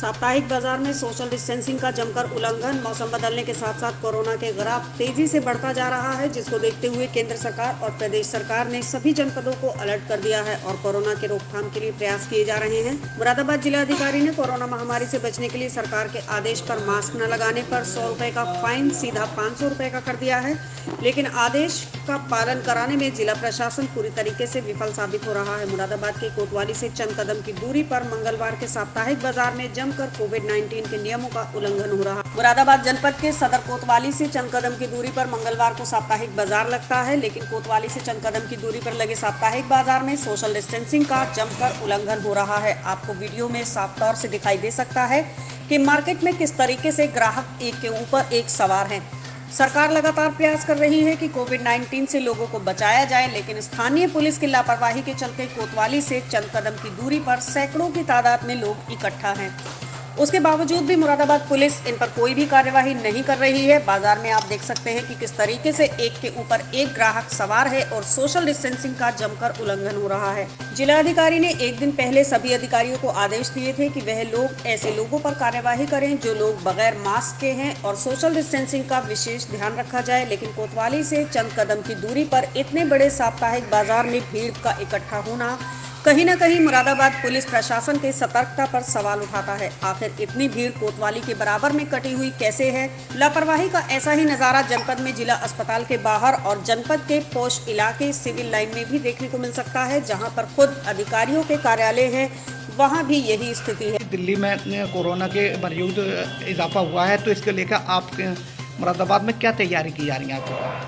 साप्ताहिक बाजार में सोशल डिस्टेंसिंग का जमकर उल्लंघन। मौसम बदलने के साथ साथ कोरोना के ग्राफ तेजी से बढ़ता जा रहा है, जिसको देखते हुए केंद्र सरकार और प्रदेश सरकार ने सभी जनपदों को अलर्ट कर दिया है और कोरोना के रोकथाम के लिए प्रयास किए जा रहे हैं। मुरादाबाद जिलाधिकारी ने कोरोना महामारी से बचने के लिए सरकार के आदेश पर मास्क न लगाने पर 100 रुपए का फाइन सीधा 500 रुपए का कर दिया है, लेकिन आदेश का पालन कराने में जिला प्रशासन पूरी तरीके से विफल साबित हो रहा है। मुरादाबाद के कोतवाली से चंद कदम की दूरी पर मंगलवार के साप्ताहिक बाजार में जमकर कोविड-19 के नियमों का उल्लंघन हो रहा है। मुरादाबाद जनपद के सदर कोतवाली से चंद कदम की दूरी पर मंगलवार को साप्ताहिक बाजार लगता है, लेकिन कोतवाली से चंद कदम की दूरी पर लगे साप्ताहिक बाजार में सोशल डिस्टेंसिंग का जमकर उल्लंघन हो रहा है। आपको वीडियो में साफ तौर से दिखाई दे सकता है कि मार्केट में किस तरीके से ग्राहक एक के ऊपर एक सवार हैं। सरकार लगातार प्रयास कर रही है कि कोविड-19 से लोगों को बचाया जाए, लेकिन स्थानीय पुलिस की लापरवाही के चलते कोतवाली से चंद कदम की दूरी पर सैकड़ों की तादाद में लोग इकट्ठा हैं। उसके बावजूद भी मुरादाबाद पुलिस इन पर कोई भी कार्यवाही नहीं कर रही है। बाजार में आप देख सकते हैं कि किस तरीके से एक के ऊपर एक ग्राहक सवार है और सोशल डिस्टेंसिंग का जमकर उल्लंघन हो रहा है। जिलाधिकारी ने एक दिन पहले सभी अधिकारियों को आदेश दिए थे कि वह लोग ऐसे लोगों पर कार्यवाही करें जो लोग बगैर मास्क के हैं और सोशल डिस्टेंसिंग का विशेष ध्यान रखा जाए, लेकिन कोतवाली से चंद कदम की दूरी पर इतने बड़े साप्ताहिक बाजार में भीड़ का इकट्ठा होना कहीं न कहीं मुरादाबाद पुलिस प्रशासन के सतर्कता पर सवाल उठाता है। आखिर इतनी भीड़ कोतवाली के बराबर में कटी हुई कैसे है? लापरवाही का ऐसा ही नज़ारा जनपद में जिला अस्पताल के बाहर और जनपद के पोस्ट इलाके सिविल लाइन में भी देखने को मिल सकता है, जहां पर खुद अधिकारियों के कार्यालय हैं, वहां भी यही स्थिति है। दिल्ली में कोरोना के मरीज इजाफा हुआ है, तो इसके लेकर आप मुरादाबाद में क्या तैयारी की जा रही है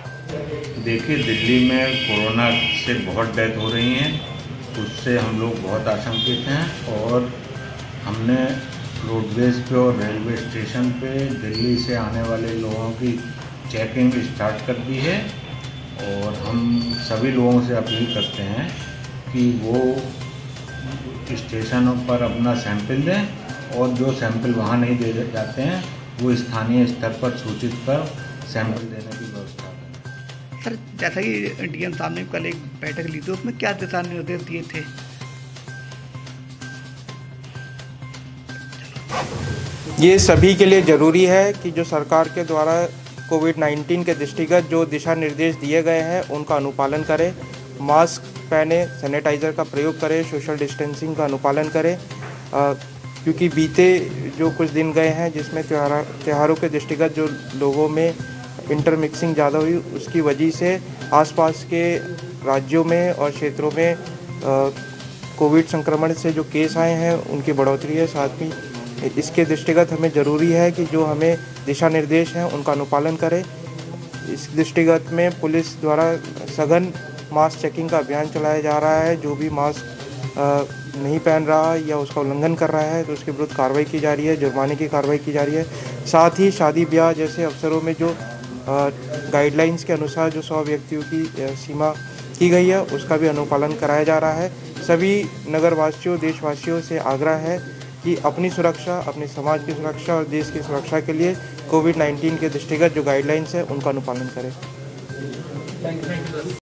आपके? देखिए, दिल्ली में कोरोना से बहुत डेथ हो रही हैं, उससे हम लोग बहुत आशंकित हैं और हमने रोडवेज पे और रेलवे स्टेशन पे दिल्ली से आने वाले लोगों की चेकिंग स्टार्ट कर दी है और हम सभी लोगों से अपील करते हैं कि वो स्टेशनों पर अपना सैंपल दें और जो सैंपल वहाँ नहीं दे जाते हैं वो स्थानीय स्तर पर सूचित कर सैंपल देने की व्यवस्था करें। सर, जैसा कि डीएम साहब ने कल एक बैठक ली थी, उसमें क्या दिशा निर्देश दिए थे? ये सभी के लिए ज़रूरी है कि जो सरकार के द्वारा कोविड-19 के दृष्टिगत जो दिशा निर्देश दिए गए हैं उनका अनुपालन करें, मास्क पहने, सैनिटाइज़र का प्रयोग करें, सोशल डिस्टेंसिंग का अनुपालन करें, क्योंकि बीते जो कुछ दिन गए हैं जिसमें त्योहारों के दृष्टिगत जो लोगों में इंटरमिक्सिंग ज़्यादा हुई, उसकी वजह से आसपास के राज्यों में और क्षेत्रों में कोविड संक्रमण से जो केस आए हैं उनकी बढ़ोतरी है। साथ ही इसके दृष्टिगत हमें ज़रूरी है कि जो हमें दिशा निर्देश हैं उनका अनुपालन करें। इस दृष्टिगत में पुलिस द्वारा सघन मास्क चेकिंग का अभियान चलाया जा रहा है। जो भी मास्क नहीं पहन रहा या उसका उल्लंघन कर रहा है तो उसके विरुद्ध कार्रवाई की जा रही है, जुर्माने की कार्रवाई की जा रही है। साथ ही शादी ब्याह जैसे अवसरों में जो गाइडलाइंस के अनुसार जो 100 व्यक्तियों की सीमा की गई है उसका भी अनुपालन कराया जा रहा है। सभी नगरवासियों, देशवासियों से आग्रह है कि अपनी सुरक्षा, अपने समाज की सुरक्षा और देश की सुरक्षा के लिए कोविड-19 के दृष्टिगत जो गाइडलाइंस है उनका अनुपालन करें।